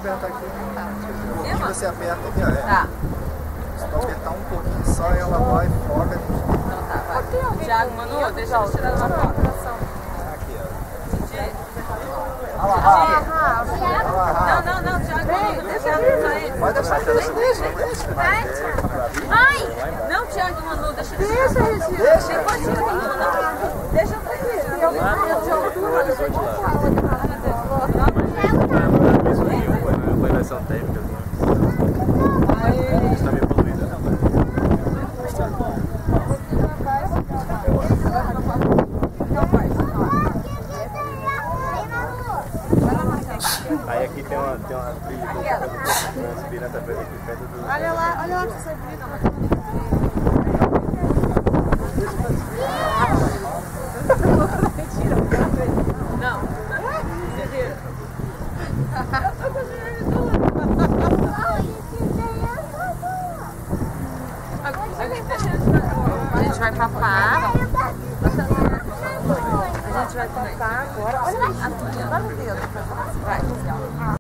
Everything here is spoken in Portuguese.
apertar aqui. Aqui você aperta aqui, ó. Tá. Se tu apertar um pouquinho só, ela vai e foca. Então tá, vai. Thiago, Manu, deixa eu tirar uma foto. Aqui, ó. Não, Thiago, deixa eu aí. Pode deixar, deixa. Ai! Não, Thiago, Manu, deixa eu tirar. Deixa, depois tira, Manu. Deixa eu ver. Foi versão técnica. Está meio poluída, não? Aí aqui tem uma trilha subir nessa vez aqui perto do... Olha lá que você brilha. Não. Você vira. A gente vai papar. A gente vai papar agora. Olha lá. Vai.